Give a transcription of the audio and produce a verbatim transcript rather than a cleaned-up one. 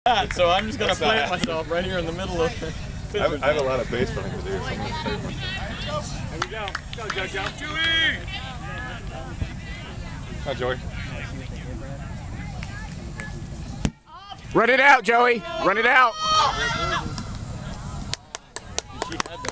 hat, so I'm just gonna plant myself right here in the middle of it. I have, I have a lot of base running to do, so I'm gonna save one. Here we go. Go, Jojo. Joey! Hi, Joey. Run it out, Joey. Run it out. She had that.